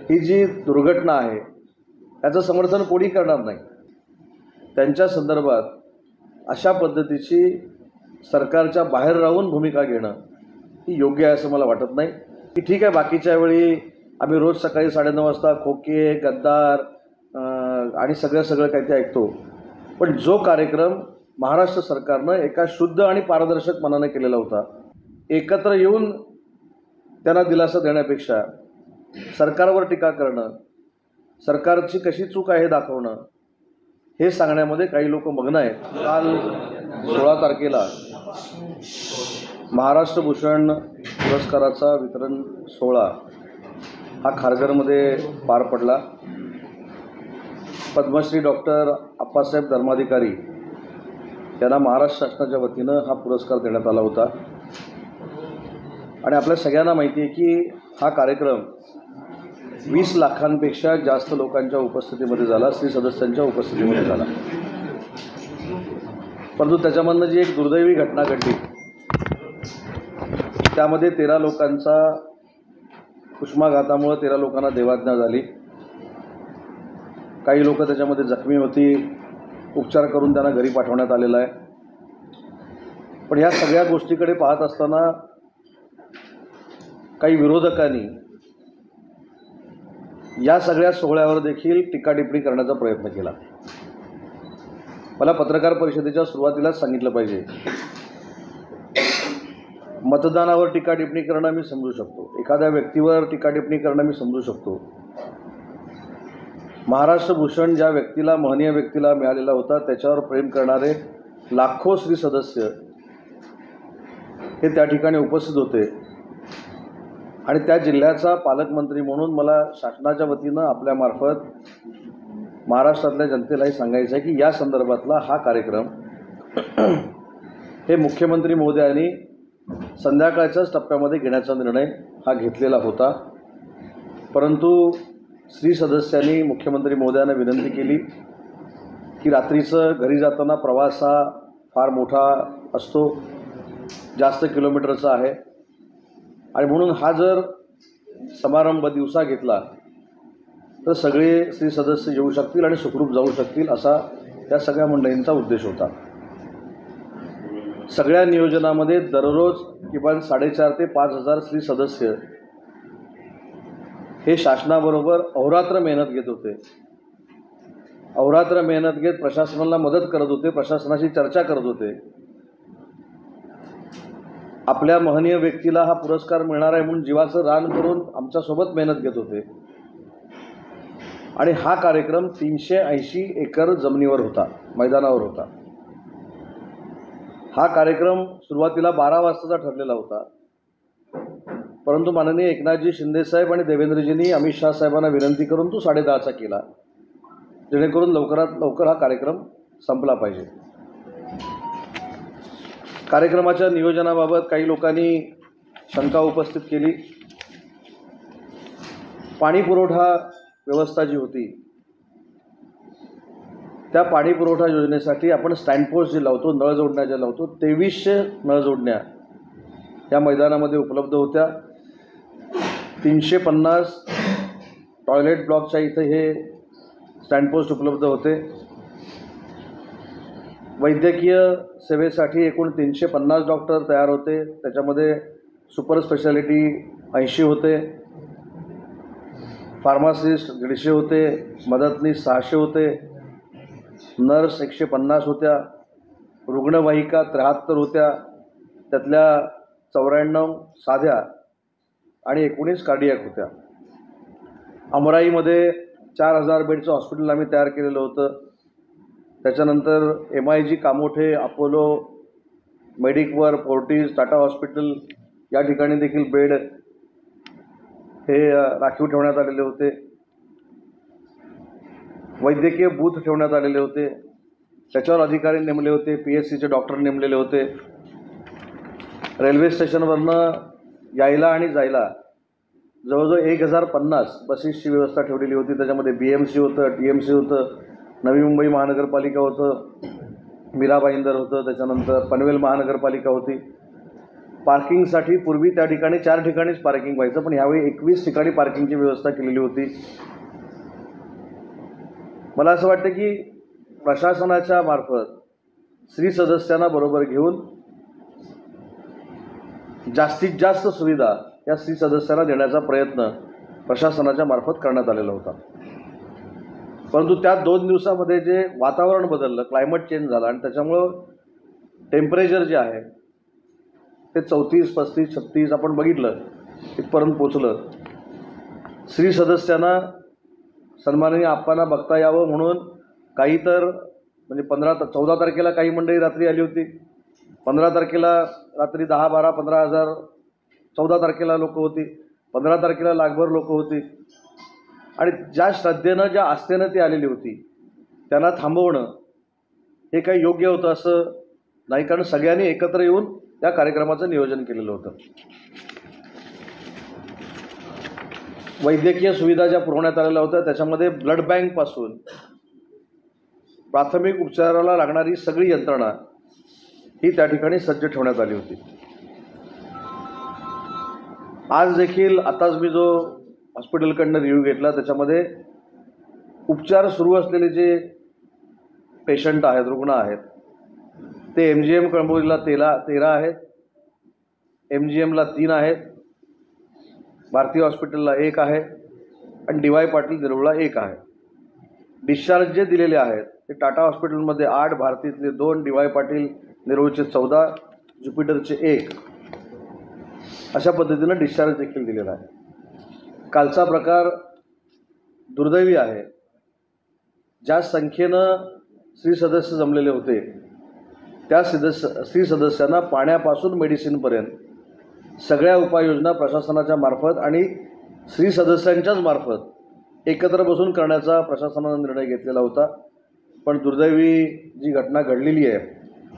ही जी दुर्घटना आहे त्याचं समर्थन कोणी करणार नाही। त्यांच्या संदर्भात अशा पद्धतीची सरकारच्या बाहेर राहून भूमिका घेणं ही योग्य आहे असं मला वाटत नाही। की ठीक आहे, बाकीच्या वेळी आम्ही रोज सकाळी 9:30 वाजता खोके, गद्दार आणि सगळं काही ते ऐकतो, पण जो कार्यक्रम महाराष्ट्र सरकारनं एका शुद्ध आणि पारदर्शक मनाने केलेला होता, एकत्र येऊन त्यांना दिलासा देण्यापेक्षा सरकारवर टीका करणं, सरकारची कशी चूक आहे हे दाखवणं, हे सांगण्यामध्ये काही लोक मग्न आहेत। काल 16 तारखेला महाराष्ट्र भूषण पुरस्काराचा वितरण सोहळा हा खारघरमध्ये पार पडला। पद्मश्री डॉक्टर अप्पासाहेब धर्माधिकारी यांना महाराष्ट्र शासनाच्या वतीनं हा पुरस्कार देण्यात आला होता। आणि आपल्या सगळ्यांना माहिती आहे की हा कार्यक्रम 20 लाखांपेक्षा जास्त लोकांच्या उपस्थितीमध्ये झाला, स्त्री सदस्यांच्या उपस्थितीमध्ये झाला। परंतु त्याच्यामधनं जी एक दुर्दैवी घटना घडली त्यामध्ये 13 लोकांचा उष्माघातामुळे 13 लोकांना देवाज्ञा झाली। काही लोक त्याच्यामध्ये जखमी होती, उपचार करून त्यांना घरी पाठवण्यात आलेलं आहे। पण या सगळ्या गोष्टीकडे पाहत असताना काही विरोधकांनी या सगळ्या सोहळ्यावर देखील टीकाटिप्पणी करण्याचा प्रयत्न केला। मला पत्रकार परिषदेच्या सुरुवातीलाच सांगितलं पाहिजे, मतदानावर टीकाटिप्पणी करणं मी समजू शकतो, एखाद्या व्यक्तीवर टीकाटिप्पणी करणं मी समजू शकतो। महाराष्ट्र भूषण ज्या व्यक्तीला, महनीय व्यक्तीला मिळालेला होता, त्याच्यावर प्रेम करणारे लाखो स्त्री सदस्य हे त्या ठिकाणी उपस्थित होते। आणि त्या जिल्ह्याचा पालकमंत्री म्हणून मला शासनाच्या वतीनं आपल्यामार्फत महाराष्ट्रातल्या जनतेलाही सांगायचं आहे की या संदर्भातला हा कार्यक्रम हे मुख्यमंत्री महोदयांनी संध्याकाळच्याच टप्प्यामध्ये घेण्याचा निर्णय हा घेतलेला होता। परंतु स्त्री सदस्यांनी मुख्यमंत्री महोदयांना विनंती केली की रात्रीचं घरी जाताना प्रवास हा फार मोठा असतो, जास्त किलोमीटरचा आहे, आणि म्हणून हा जर समारंभ दिवसा घेतला तर सगळे स्त्री सदस्य येऊ शकतील आणि सुखरूप जाऊ शकतील, असा त्या सगळ्या मंडळींचा उद्देश होता। सगळ्या नियोजनामध्ये दररोज किमान 4,500 ते 5,000 स्त्री सदस्य हे शासनाबरोबर अहोरात्र मेहनत घेत होते, अहोरात्र मेहनत घेत प्रशासनाला मदत करत होते, प्रशासनाशी चर्चा करत होते। आपल्या महनीय व्यक्तीला हा पुरस्कार मिळणार आहे म्हणून जीवाचं रान करून आमच्यासोबत मेहनत घेत होते। आणि हा कार्यक्रम 380 एकर जमिनीवर होता, मैदानावर होता। हा कार्यक्रम सुरुवातीला 12 वाजताचा ठरलेला होता, परंतु माननीय एकनाथजी शिंदेसाहेब आणि देवेंद्रजींनी अमित शाह साहेबांना विनंती करून तो 10:30चा केला, जेणेकरून लवकरात लवकर हा कार्यक्रम संपला पाहिजे। कार्यक्रमाच्या नियोजनाबाबत काही लोकांनी शंका उपस्थित केली। पाणी पुरवठा व्यवस्था जी होती त्या पाणी पुरवठा योजनेसाठी आपण स्टँडपोस्ट जे लावतो, नळ जोडण्या ज्या लावतो, 2300 नळ जोडण्या या मैदानामध्ये उपलब्ध होत्या। 350 टॉयलेट ब्लॉकच्या इथे हे स्टँडपोस्ट उपलब्ध होते। वैद्यकीय सेवेसाठी एकूण 350 डॉक्टर तयार होते, त्याच्यामध्ये सुपर स्पेशालिटी 80 होते, फार्मासिस्ट 150 होते, मदतनीस 600 होते, नर्स 150 होत्या, रुग्णवाहिका 73 होत्या, त्यातल्या 94 साध्या आणि 19 कार्डियक होत्या। अमराईमध्ये 4000 बेडचं हॉस्पिटल आम्ही तयार केलेलं होतं। त्याच्यानंतर MIG Kamothe, Apollo, Medicover, Fortis, Tata hospital या ठिकाणी देखील बेड हे राखीव ठेवण्यात आलेले होते। वैद्यकीय बूथ ठेवण्यात आलेले होते, त्याच्यावर अधिकारी नेमले होते, PSCचे डॉक्टर नेमलेले होते। रेल्वे स्टेशनवरनं यायला आणि जायला जवळजवळ 1050 बसेसची व्यवस्था ठेवलेली होती। त्याच्यामध्ये BMC होतं, TMC होतं, नवी मुंबई महानगरपालिका होतं, मीरा भाईंदर होतं, त्याच्यानंतर पनवेल महानगरपालिका होती। पार्किंगसाठी पूर्वी त्या ठिकाणी 4 ठिकाणीच पार्किंग व्हायचं, पण ह्यावेळी 21 ठिकाणी पार्किंगची व्यवस्था केलेली होती. मला असं वाटतं की प्रशासनाच्या मार्फत स्त्री सदस्यांना बरोबर घेऊन जास्तीत जास्त सुविधा या स्त्री सदस्यांना देण्याचा प्रयत्न प्रशासनाच्या मार्फत करण्यात आलेला होता. परंतु त्या 2 दिवसामध्ये जे वातावरण बदललं, क्लायमेट चेंज झाला आणि त्याच्यामुळं टेम्परेचर जे आहे ते 34, 35, 36 आपण बघितलं इथपर्यंत पोचलं. स्त्री सदस्यांना सन्माननीय आप्पांना बघता यावं म्हणून काही तर म्हणजे 14 तारखेला काही मंडळी रात्री आली होती, 15 तारखेला रात्री 10, 12, 15,000, 14 तारखेला लोक होती, 15 तारखेला लाखभर लोक होती. आणि ज्या श्रद्धेनं ज्या आस्थेनं ती आलेली होती त्यांना थांबवणं हे काही योग्य होतं असं नाही, कारण सगळ्यांनी एकत्र येऊन त्या कार्यक्रमाचं नियोजन केलेलं होतं. वैद्यकीय सुविधा ज्या पुरवण्यात आलेल्या होत्या त्याच्यामध्ये ब्लड बँकपासून प्राथमिक उपचाराला लागणारी सगळी यंत्रणा ही त्या ठिकाणी सज्ज ठेवण्यात आली होती. आज देखील आताच मी जो हॉस्पिटलकडनं रिव्ह्यू घेतला त्याच्यामध्ये उपचार सुरू असलेले जे पेशंट आहेत, रुग्ण आहेत, ते MGM कळंबोलीला 13 आहेत, MGMला 3 आहेत, भारती हॉस्पिटलला 1 आहे आणि DY पाटील निरोळला 1 आहे. डिस्चार्ज जे दिलेले आहेत ते टाटा हॉस्पिटलमध्ये 8, भारतीतले 2, DY पाटील निरोळचे 14, ज्युपिटरचे 1 अशा पद्धतीनं डिस्चार्ज देखील दिलेला आहे. कालचा प्रकार दुर्दैवी आहे. ज्या संख्येनं स्त्री सदस्य जमलेले होते त्या स्त्री सदस्यांना पाण्यापासून मेडिसिनपर्यंत सगळ्या उपाययोजना प्रशासनाच्या मार्फत आणि स्त्री सदस्यांच्याच मार्फत एकत्र बसून करण्याचा प्रशासनानं निर्णय घेतलेला होता. पण दुर्दैवी जी घटना घडलेली आहे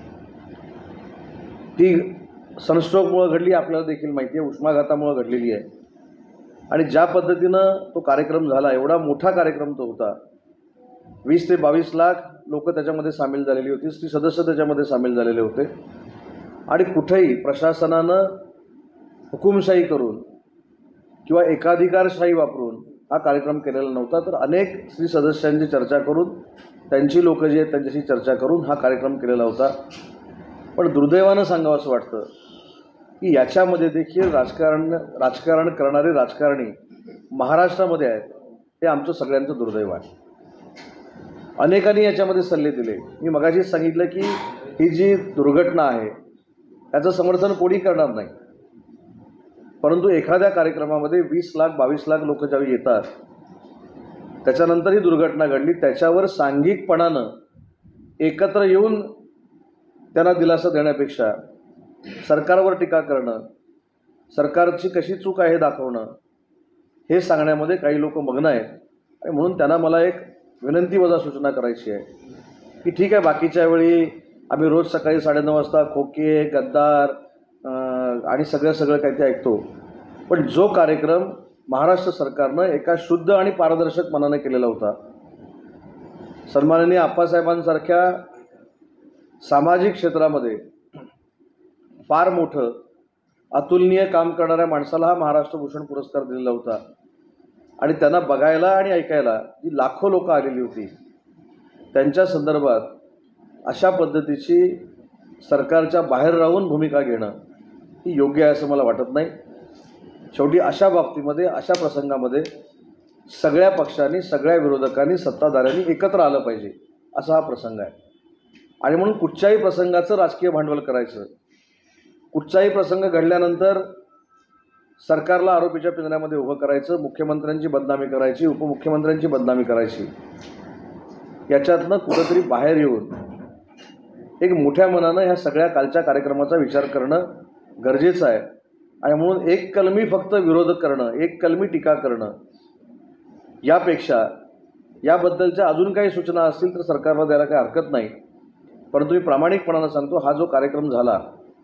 ती सनस्ट्रोकमुळे घडली, आपल्याला देखील माहिती आहे, उष्माघातामुळे घडलेली आहे. आणि ज्या पद्धतीनं तो कार्यक्रम झाला, एवढा मोठा कार्यक्रम तो होता, 20 ते 22 लाख लोक त्याच्यामध्ये सामील झालेली होती, स्त्री सदस्य त्याच्यामध्ये सामील झालेले होते. आणि कुठेही प्रशासनानं हुकुमशाही करून किंवा एकाधिकारशाही वापरून हा कार्यक्रम केलेला नव्हता, तर अनेक स्त्री सदस्यांची चर्चा करून, त्यांची लोक जी आहेत त्यांच्याशी चर्चा करून हा कार्यक्रम केलेला होता. पण दुर्दैवानं सांगावं असं वाटतं की याच्यामध्ये देखील राजकारण करणारे राजकारणी महाराष्ट्रामध्ये आहेत, हे आमचं सगळ्यांचं दुर्दैव आहे. अनेकांनी याच्यामध्ये सल्ले दिले. मी मगाशीच सांगितलं की ही जी दुर्घटना आहे त्याचं समर्थन कोणी करणार नाही, परंतु एखाद्या कार्यक्रमामध्ये 20 लाख 22 लाख लोक ज्यावेळी येतात, त्याच्यानंतर ही दुर्घटना घडली, त्याच्यावर सांघिकपणानं एकत्र येऊन त्यांना दिलासा देण्यापेक्षा सरकारवर टीका करणं, सरकारची कशी चूक आहे हे दाखवणं, हे सांगण्यामध्ये काही लोक मग्न आहेत. आणि म्हणून त्यांना मला एक विनंती वजा सूचना करायची आहे की ठीक आहे, बाकीच्या वेळी आम्ही रोज सकाळी 9:30 वाजता खोके, गद्दार आणि सगळं काही ते ऐकतो, पण जो कार्यक्रम महाराष्ट्र सरकारनं एका शुद्ध आणि पारदर्शक मनानं केलेला होता, सन्माननीय आप्पासाहेबांसारख्या सामाजिक क्षेत्रामध्ये फार मोठं अतुलनीय काम करणाऱ्या माणसाला हा महाराष्ट्र भूषण पुरस्कार दिलेला होता. आणि त्यांना बघायला आणि ऐकायला जी लाखो लोक आलेली होती, त्यांच्या संदर्भात अशा पद्धतीची सरकारच्या बाहेर राहून भूमिका घेणं ही योग्य आहे असं मला वाटत नाही. शेवटी अशा बाबतीमध्ये, अशा प्रसंगामध्ये सगळ्या पक्षांनी, सगळ्या विरोधकांनी, सत्ताधाऱ्यांनी एकत्र आलं पाहिजे असा हा प्रसंग आहे. आणि म्हणून कुठच्याही प्रसंगाचं राजकीय भांडवल करायचं, कुठचाही प्रसंग घडल्यानंतर सरकारला आरोपीच्या पिंजऱ्यामध्ये उभं करायचं, मुख्यमंत्र्यांची बदनामी करायची, उपमुख्यमंत्र्यांची बदनामी करायची, याच्यातनं कुठंतरी बाहेर येऊन एक मोठ्या मनानं ह्या सगळ्या कालच्या कार्यक्रमाचा विचार करणं गरजेचं आहे. आणि म्हणून एक कलमी फक्त विरोध करणं, एक कलमी टीका करणं यापेक्षा याबद्दलच्या अजून काही सूचना असतील तर सरकारला द्यायला काही हरकत नाही. परंतु मी प्रामाणिकपणानं सांगतो, हा जो कार्यक्रम झाला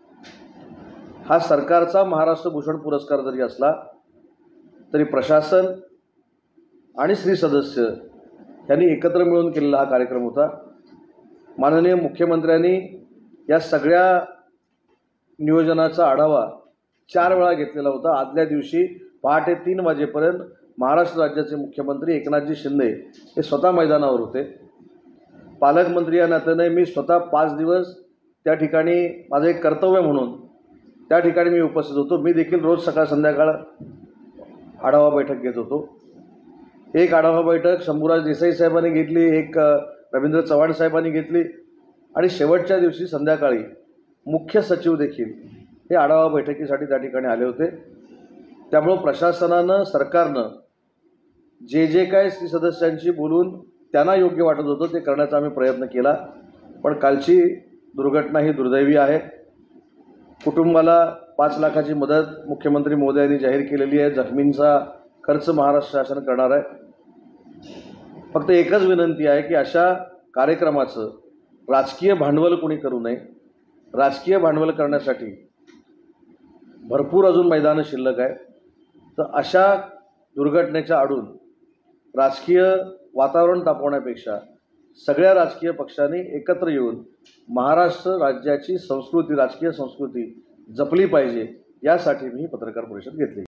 हा सरकारचा महाराष्ट्र भूषण पुरस्कार जरी असला तरी प्रशासन आणि स्त्री सदस्य यांनी एकत्र मिळून केलेला हा कार्यक्रम होता. माननीय मुख्यमंत्र्यांनी या सगळ्या नियोजनाचा आढावा 4 वेळा घेतलेला होता. आदल्या दिवशी पहाटे 3 वाजेपर्यंत महाराष्ट्र राज्याचे मुख्यमंत्री एकनाथजी शिंदे हे स्वतः मैदानावर होते. पालकमंत्री या नात्याने मी स्वतः 5 दिवस त्या ठिकाणी माझं एक कर्तव्य म्हणून त्या ठिकाणी मी उपस्थित होतो. मी देखील रोज सकाळ संध्याकाळ आढावा बैठक घेत होतो. एक आढावा बैठक शंभूराज देसाई साहेबांनी घेतली, एक रवींद्र चव्हाण साहेबांनी घेतली आणि शेवटच्या दिवशी संध्याकाळी मुख्य सचिव देखील हे आढावा बैठकीसाठी त्या ठिकाणी आले होते. त्यामुळं प्रशासनानं, सरकारनं जे काय सदस्यांशी बोलून त्यांना योग्य वाटत होतं ते करण्याचा आम्ही प्रयत्न केला. पण कालची दुर्घटना ही दुर्दैवी आहे. कुटुंबाला 5 लाखाची मदत मुख्यमंत्री महोदयांनी जाहीर केलेली आहे. जखमींचा खर्च महाराष्ट्र शासन करणार आहे. फक्त एकच विनंती आहे की अशा कार्यक्रमाचं राजकीय भांडवल कोणी करू नये. राजकीय भांडवल करण्यासाठी भरपूर अजून मैदानं शिल्लक आहे. तर अशा दुर्घटनेच्या आडून राजकीय वातावरण तापवण्यापेक्षा सगळ्या राजकीय पक्षांनी एकत्र येऊन महाराष्ट्र राज्याची संस्कृती, राजकीय संस्कृती जपली पाहिजे यासाठी मी पत्रकार परिषद घेतली.